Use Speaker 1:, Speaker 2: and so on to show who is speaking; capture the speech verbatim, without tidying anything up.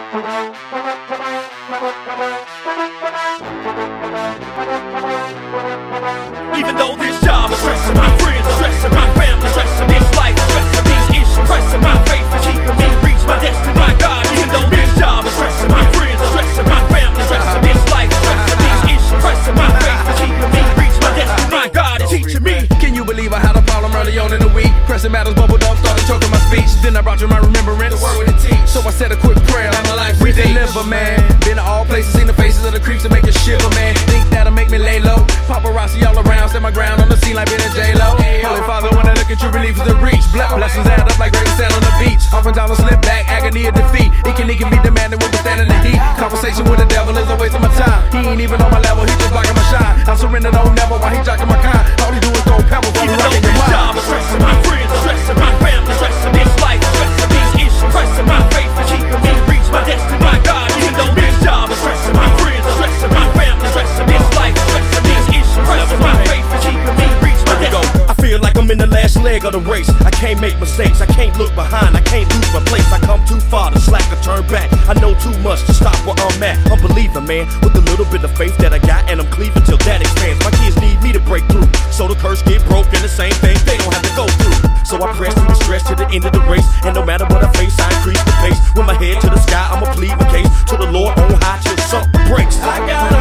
Speaker 1: Even though this job is stressing my friends, stressing my family, stressing this life, stressing these issues, pressing my faith and keeping me reach my destiny, my God. Even though this job is stressing my friends, stressing my family, stressing this life, stressing these issues, pressing my faith and keeping me reach my destiny, my God is teaching me.
Speaker 2: Can you believe I had a problem early on in the week? Pressing matters bubbled up, started choking my speech. Then I brought you my remembrance, the word with the teach. So I said a quick prayer, my life we deliver, man. Been to all places, seen the faces of the creeps that make you shiver, man. Think that'll make me lay low. Paparazzi all around, stand my ground on the scene like Ben and J-Lo. Holy Father, when I look at you, relief is the reach. Blessings add up like rain sand on the beach. Oftentimes I slip back, agony of defeat. It can, it can be demanding with the stand in the heat. Conversation with the devil is a waste of my time. He ain't even on my level, he just blocking my shine. I'm surrendered on never while he jocking my kind. All he do is throw pebbles while he rocking your mind.
Speaker 1: Job is stressing my friends, stressing my family, stressing this life, stressing these issues, pressing my faith and keeping me reach my destiny, my God. Even though this job is stressing my friends, stressing my family, stressing this life, stressing these issues, pressing my faith and keeping me reach my destiny.
Speaker 3: I feel like I'm in the last leg of the race. I can't make mistakes, I can't look behind, I can't lose my place. I come too far to slack or turn back. I know too much to stop where I'm at. I'm believing, man, with a little bit of faith that I got, and I'm cleaving till that expands. My kids need me to break through, so the curse get broke and the same thing they don't have to go through. So I press through the stress to the end of the race, and no matter what I face, I increase the pace. With my head to the sky, I'ma plead my case to the Lord on high till something breaks.
Speaker 1: I got